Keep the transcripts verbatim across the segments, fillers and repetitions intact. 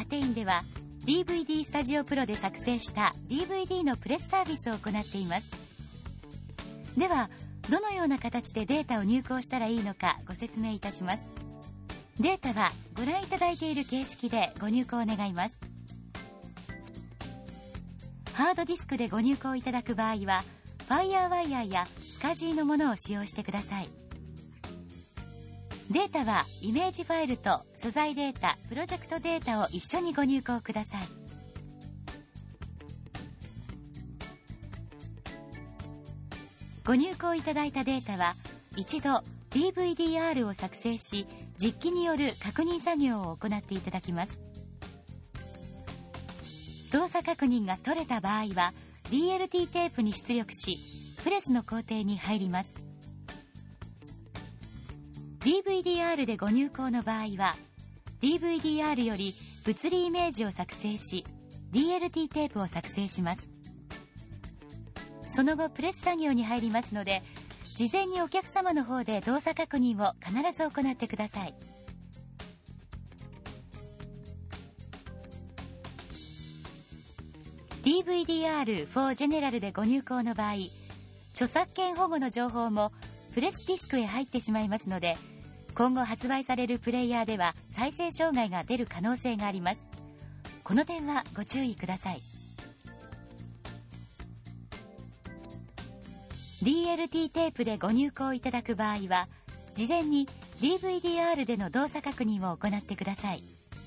テインでは ディーブイディー スタジオプロで作成した ディーブイディー のプレスサービスを行っています。ではどのような形でデータを入稿したらいいのかご説明いたします。データはご覧いただいている形式でご入稿を願います。ハードディスクでご入稿いただく場合は FireWire やスカジーのものを使用してください。データはイメージファイルと素材データ、プロジェクトデータを一緒にご入稿ください。ご入稿いただいたデータは一度 ディーブイディーアール を作成し、実機による確認作業を行っていただきます。動作確認が取れた場合は ディーエルティー テープに出力し、プレスの工程に入ります。ディーブイディーアール でご入稿の場合は ディーブイディーアール より物理イメージを作成し、 ディーエルティー テープを作成します。その後プレス作業に入りますので、事前にお客様の方で動作確認を必ず行ってください。ディーブイディーアール フォー General でご入稿の場合、著作権保護の情報もプレスディスクへ入ってしまいますので、今後発売されるプレイヤーでは再生障害が出る可能性があります。この点はご注意ください。ディーエルティー テープでご入稿いただく場合は、事前に ディーブイディーアール での動作確認を行ってください。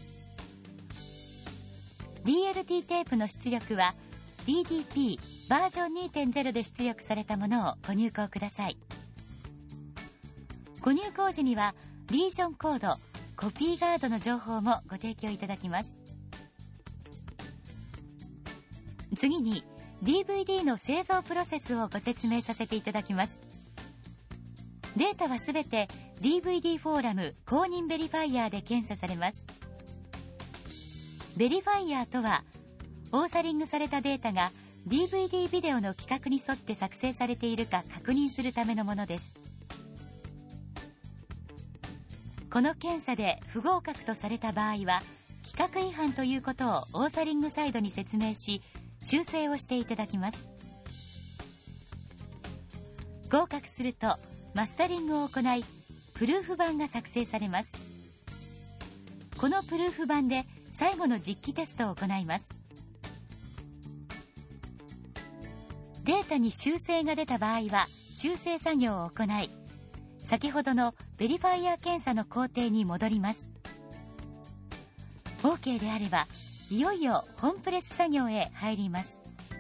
ディーエルティー テープの出力は ディーディーピー バージョン にてんゼロ で出力されたものをご入稿ください。ご入稿時にはリージョンコード、コピーガードの情報もご提供いただきます。次に ディーブイディー の製造プロセスをご説明させていただきます。データはすべて ディーブイディー フォーラム公認ベリファイヤーで検査されます。ベリファイヤーとは、オーサリングされたデータが ディーブイディー ビデオの規格に沿って作成されているか確認するためのものです。この検査で不合格とされた場合は、規格違反ということをオーサリングサイドに説明し、修正をしていただきます。合格するとマスタリングを行い、プルーフ版が作成されます。このプルーフ版で最後の実機テストを行います。データに修正が出た場合は修正作業を行い、先ほどのベリファイア検査の工程に戻ります。 OK であればいよいよ本プレス作業へ入ります。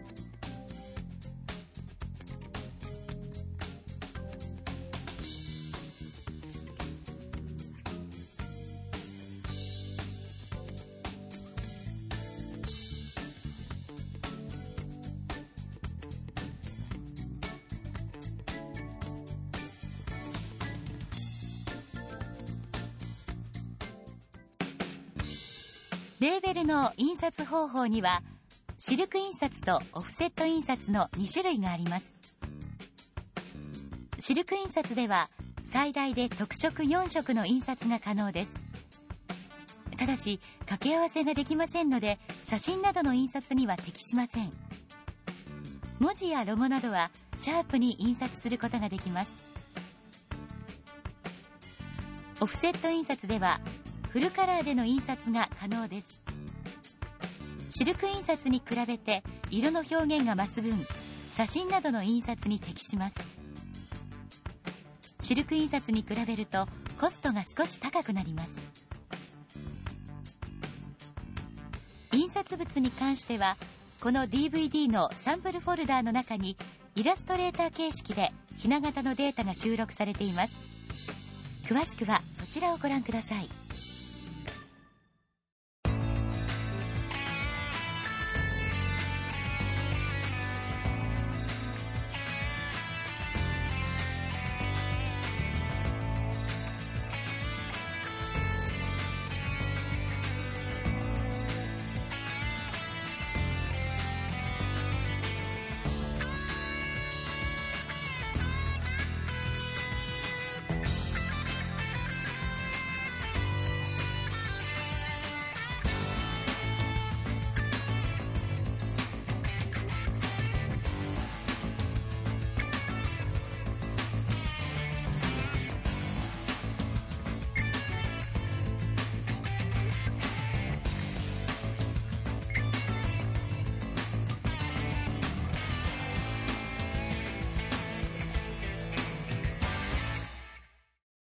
レーベルの印刷方法にはシルク印刷とオフセット印刷のに種類があります。シルク印刷では最大で特色よん色の印刷が可能です。ただし掛け合わせができませんので、写真などの印刷には適しません。文字やロゴなどはシャープに印刷することができます。オフセット印刷ではフルカラーでの印刷が可能です。シルク印刷に比べて色の表現が増す分、写真などの印刷に適します。シルク印刷に比べるとコストが少し高くなります。印刷物に関しては、この ディーブイディー のサンプルフォルダーの中にイラストレーター形式でひな形のデータが収録されています。詳しくはそちらをご覧ください。